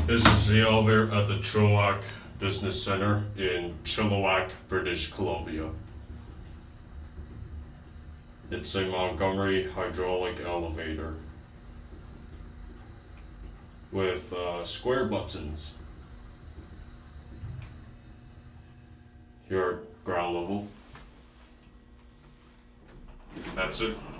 This is the elevator at the Chilliwack Business Center in Chilliwack, British Columbia. It's a Montgomery hydraulic elevator with square buttons. Here at ground level. That's it.